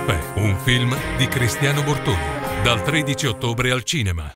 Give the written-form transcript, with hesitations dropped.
Caffè, un film di Cristiano Bortoni, dal 13 ottobre al cinema.